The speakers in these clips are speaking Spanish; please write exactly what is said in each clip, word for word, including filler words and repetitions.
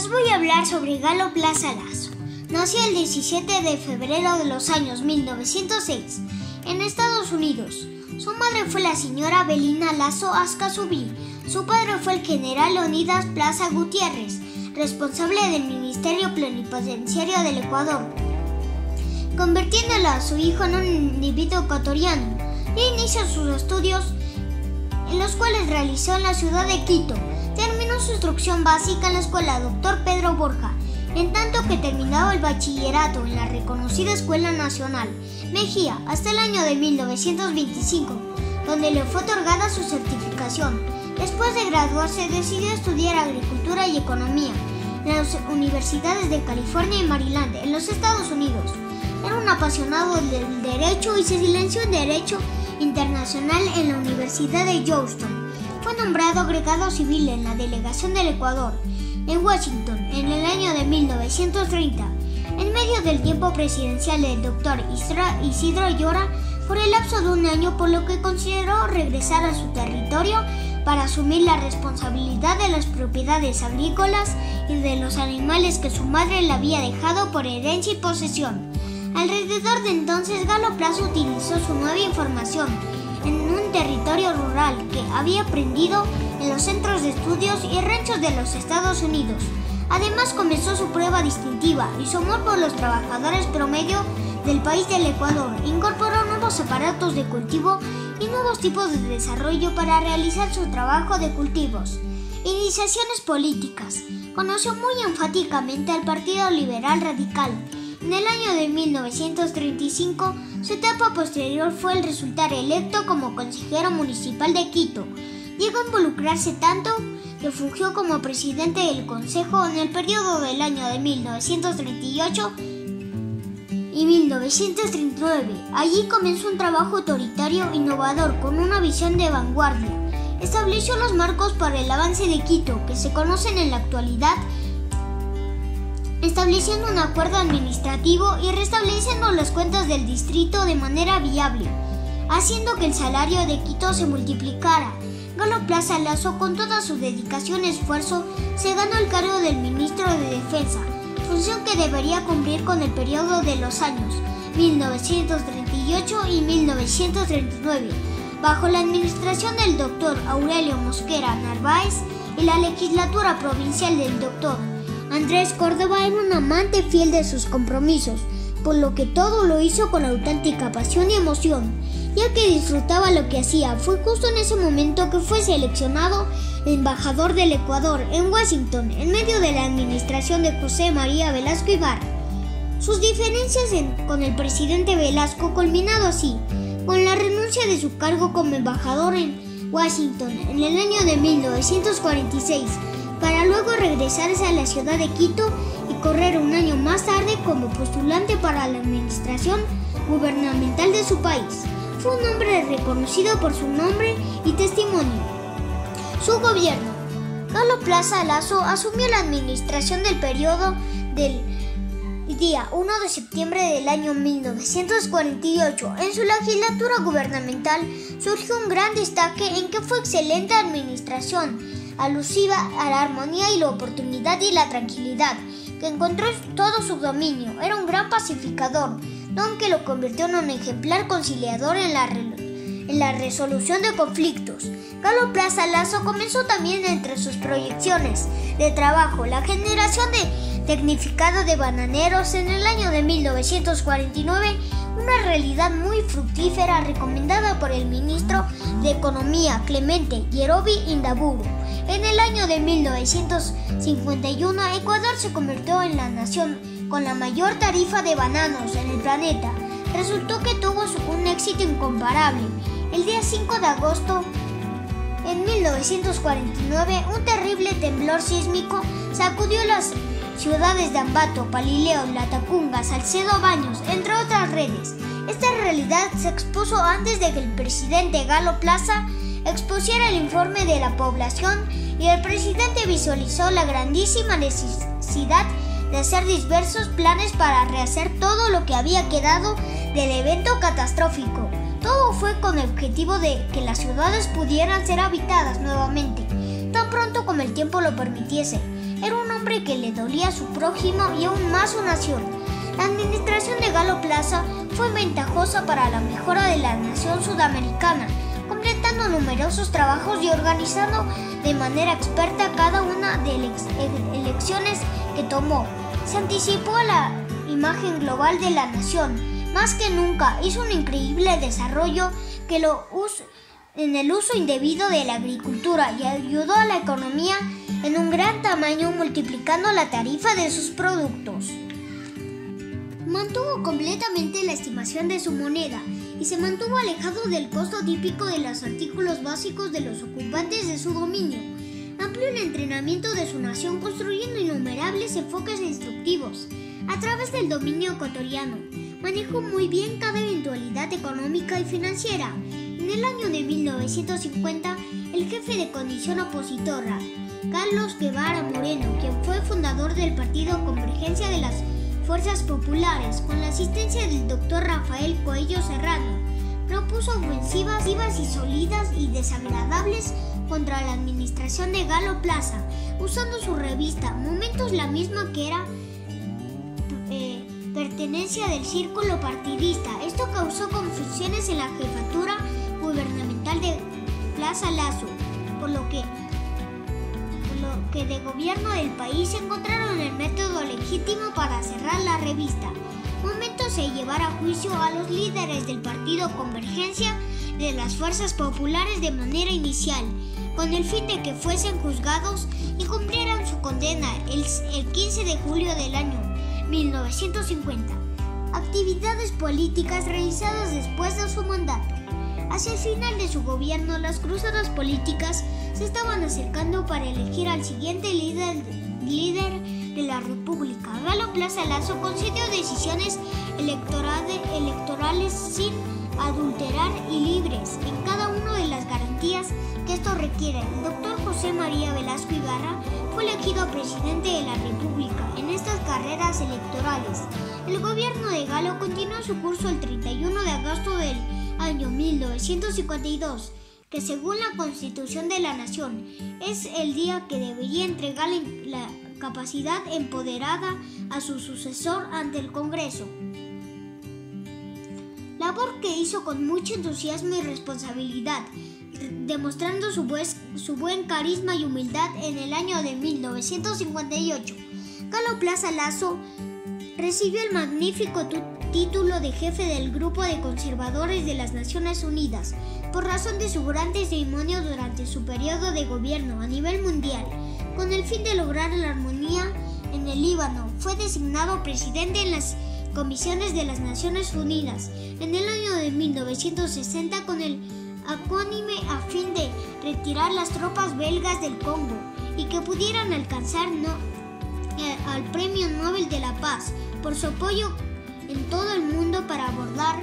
Les voy a hablar sobre Galo Plaza Laso. Nació el diecisiete de febrero de los años mil novecientos seis en Estados Unidos. Su madre fue la señora Belina Laso Ascazubí. Su padre fue el general Leonidas Plaza Gutiérrez, responsable del Ministerio Plenipotenciario del Ecuador, convirtiéndolo a su hijo en un individuo ecuatoriano. Y inició sus estudios, en los cuales realizó en la ciudad de Quito. Terminó su instrucción básica en la escuela Doctor Pedro Borja, en tanto que terminaba el bachillerato en la reconocida Escuela Nacional Mejía hasta el año de mil novecientos veinticinco, donde le fue otorgada su certificación. Después de graduarse, decidió estudiar agricultura y economía en las universidades de California y Maryland, en los Estados Unidos. Era un apasionado del derecho y se licenció en Derecho Internacional en la Universidad de Georgetown. Fue nombrado agregado civil en la delegación del Ecuador en Washington en el año de mil novecientos treinta, en medio del tiempo presidencial del doctor Isidro Llora, por el lapso de un año, por lo que consideró regresar a su territorio para asumir la responsabilidad de las propiedades agrícolas y de los animales que su madre le había dejado por herencia y posesión. Alrededor de entonces, Galo Plaza utilizó su nueva información en un territorio rural que había aprendido en los centros de estudios y ranchos de los Estados Unidos. Además, comenzó su prueba distintiva y su amor por los trabajadores promedio del país del Ecuador. Incorporó nuevos aparatos de cultivo y nuevos tipos de desarrollo para realizar su trabajo de cultivos. Iniciaciones políticas. Conoció muy enfáticamente al Partido Liberal Radical. En el año de mil novecientos treinta y cinco, su etapa posterior fue el resultar electo como consejero municipal de Quito. Llegó a involucrarse tanto que fungió como presidente del consejo en el periodo del año de mil novecientos treinta y ocho y mil novecientos treinta y nueve. Allí comenzó un trabajo autoritario innovador con una visión de vanguardia. Estableció los marcos para el avance de Quito, que se conocen en la actualidad, estableciendo un acuerdo administrativo y restableciendo las cuentas del distrito de manera viable, haciendo que el salario de Quito se multiplicara. Galo Plaza Laso, con toda su dedicación y esfuerzo, se ganó el cargo del ministro de Defensa, función que debería cumplir con el periodo de los años mil novecientos treinta y ocho y mil novecientos treinta y nueve, bajo la administración del doctor Aurelio Mosquera Narváez y la legislatura provincial del doctor Andrés Córdoba. Era un amante fiel de sus compromisos, por lo que todo lo hizo con auténtica pasión y emoción, ya que disfrutaba lo que hacía. Fue justo en ese momento que fue seleccionado embajador del Ecuador en Washington, en medio de la administración de José María Velasco Ibarra. Sus diferencias en, con el presidente Velasco culminado así, con la renuncia de su cargo como embajador en Washington en el año de mil novecientos cuarenta y seis, para luego regresarse a la ciudad de Quito y correr un año más tarde como postulante para la administración gubernamental de su país. Fue un hombre reconocido por su nombre y testimonio. Su gobierno. Galo Plaza Laso asumió la administración del periodo del día primero de septiembre del año mil novecientos cuarenta y ocho. En su legislatura gubernamental surgió un gran destaque en que fue excelente administración, alusiva a la armonía y la oportunidad y la tranquilidad que encontró en todo su dominio. Era un gran pacificador, don que lo convirtió en un ejemplar conciliador en la, en la resolución de conflictos. Galo Plaza Laso comenzó también entre sus proyecciones de trabajo la generación de tecnificado de bananeros en el año de mil novecientos cuarenta y nueve, una realidad muy fructífera recomendada por el ministro de Economía Clemente Yerobi Indaburu. En el año de mil novecientos cincuenta y uno, Ecuador se convirtió en la nación con la mayor tarifa de bananos en el planeta. Resultó que tuvo un éxito incomparable. El día cinco de agosto en mil novecientos cuarenta y nueve, un terrible temblor sísmico sacudió las ciudades de Ambato, Palileo, Latacunga, Salcedo, Baños, entre otras redes. Esta realidad se expuso antes de que el presidente Galo Plaza expusiera el informe de la población, y el presidente visualizó la grandísima necesidad de hacer diversos planes para rehacer todo lo que había quedado del evento catastrófico. Todo fue con el objetivo de que las ciudades pudieran ser habitadas nuevamente, tan pronto como el tiempo lo permitiese. Era un hombre que le dolía a su prójimo y aún más su nación. La administración de Galo Plaza fue ventajosa para la mejora de la nación sudamericana, completando numerosos trabajos y organizando de manera experta cada una de las elecciones que tomó. Se anticipó a la imagen global de la nación. Más que nunca hizo un increíble desarrollo que lo uso, en el uso indebido de la agricultura y ayudó a la economía en un gran tamaño, multiplicando la tarifa de sus productos. Mantuvo completamente la estimación de su moneda y se mantuvo alejado del costo típico de los artículos básicos de los ocupantes de su dominio. Amplió el entrenamiento de su nación construyendo innumerables enfoques instructivos a través del dominio ecuatoriano. Manejó muy bien cada eventualidad económica y financiera. En el año de mil novecientos cincuenta, el jefe de condición opositora, Carlos Guevara Moreno, quien fue fundador del partido Convergencia de las Fuerzas Populares, con la asistencia del doctor Rafael Coello Serrano, propuso ofensivas y sólidas y desagradables contra la administración de Galo Plaza, usando su revista Momentos, la misma que era eh, pertenencia del círculo partidista. Esto causó confusiones en la jefatura gubernamental de Plaza Lasso, por lo que que de gobierno del país encontraron el método legítimo para cerrar la revista. Momentos de llevar a juicio a los líderes del partido Convergencia de las Fuerzas Populares de manera inicial, con el fin de que fuesen juzgados y cumplieran su condena el, el quince de julio del año mil novecientos cincuenta. Actividades políticas realizadas después de su mandato. Hacia el final de su gobierno, las cruzadas políticas se estaban acercando para elegir al siguiente líder, líder de la República. Galo Plaza Lasso concedió decisiones electorales, electorales sin adulterar y libres en cada una de las garantías que esto requiere. El doctor José María Velasco Ibarra fue elegido presidente de la República en estas carreras electorales. El gobierno de Galo continuó su curso el treinta y uno de agosto del año mil novecientos cincuenta y dos, que según la Constitución de la Nación es el día que debería entregarle la capacidad empoderada a su sucesor ante el Congreso. Labor que hizo con mucho entusiasmo y responsabilidad, demostrando su, pues, su buen carisma y humildad. En el año de mil novecientos cincuenta y ocho, Galo Plaza Lasso recibió el magnífico título de jefe del Grupo de Conservadores de las Naciones Unidas por razón de su gran testimonio durante su periodo de gobierno a nivel mundial. Con el fin de lograr la armonía en el Líbano, fue designado presidente en las comisiones de las Naciones Unidas en el año de mil novecientos sesenta con el acónime a fin de retirar las tropas belgas del Congo y que pudieran alcanzar no, eh, al Premio Nobel de la Paz por su apoyo en todo el mundo para abordar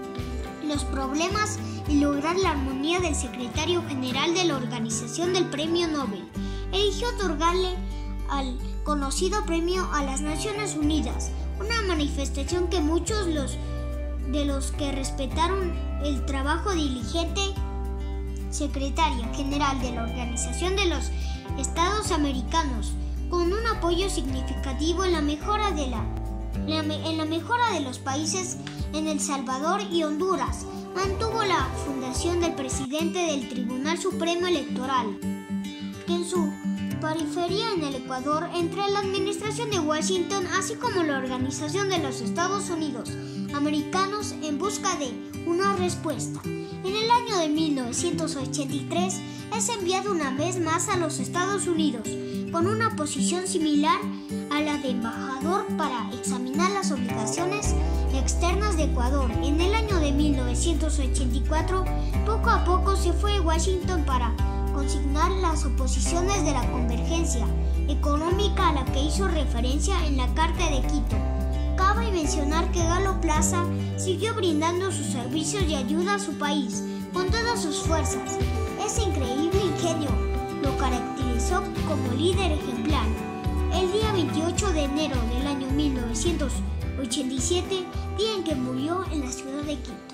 los problemas y lograr la armonía del secretario general de la Organización del Premio Nobel. Eligió otorgarle al conocido Premio a las Naciones Unidas, una manifestación que muchos los, de los que respetaron el trabajo diligente secretaria general de la Organización de los Estados Americanos, con un apoyo significativo en la mejora de la en la mejora de los países en El Salvador y Honduras. Mantuvo la fundación del presidente del Tribunal Supremo Electoral, que en su periferia en el Ecuador, entre la administración de Washington, así como la Organización de los Estados Unidos Americanos, en busca de una respuesta. En el año de mil novecientos ochenta y tres es enviado una vez más a los Estados Unidos, con una posición similar a la de embajador para examinar las obligaciones externas de Ecuador. En el año de mil novecientos ochenta y cuatro, poco a poco se fue a Washington para consignar las oposiciones de la convergencia económica a la que hizo referencia en la Carta de Quito. Cabe mencionar que Galo Plaza siguió brindando sus servicios y ayuda a su país con todas sus fuerzas. Ese increíble ingenio lo caracterizó como líder ejemplar. El día veintiocho de enero del año mil novecientos ochenta y siete, día en que murió en la ciudad de Quito.